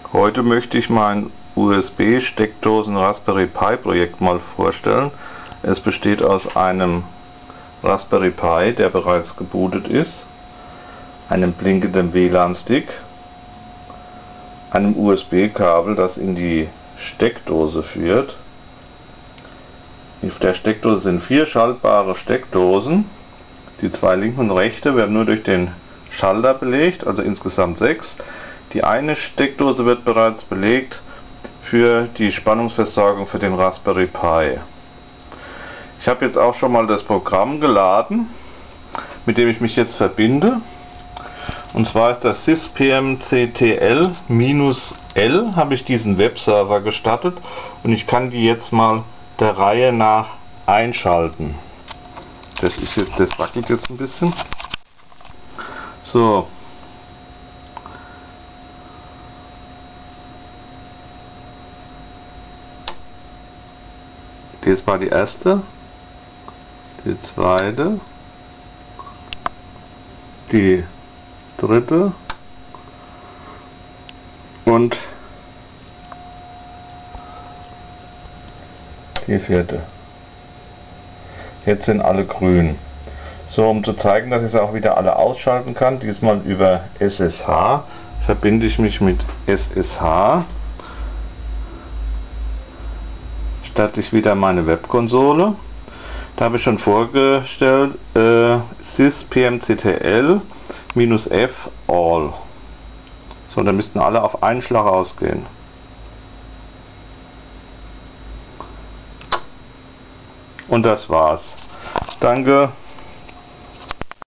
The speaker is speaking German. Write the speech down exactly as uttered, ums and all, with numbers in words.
Heute möchte ich mein U S B-Steckdosen Raspberry Pi Projekt mal vorstellen. Es besteht aus einem Raspberry Pi, der bereits gebootet ist, einem blinkenden W L A N-Stick, einem U S B-Kabel, das in die Steckdose führt. Auf der Steckdose sind vier schaltbare Steckdosen. Die zwei linken und rechte werden nur durch den Schalter belegt, also insgesamt sechs. Die eine Steckdose wird bereits belegt für die Spannungsversorgung für den Raspberry Pi. Ich habe jetzt auch schon mal das Programm geladen, mit dem ich mich jetzt verbinde. Und zwar ist das syspmctl L, habe ich diesen Webserver gestartet und ich kann die jetzt mal der Reihe nach einschalten. Das ist jetzt, das wackelt jetzt ein bisschen. So. Das war die erste, die zweite, die dritte und die vierte. Jetzt sind alle grün. So, um zu zeigen, dass ich es auch wieder alle ausschalten kann, diesmal über S S H, verbinde ich mich mit S S H. Starte ich wieder meine Webkonsole. Da habe ich schon vorgestellt äh, syspmctl F all. So, da müssten alle auf einen Schlag ausgehen. Und das war's. Danke.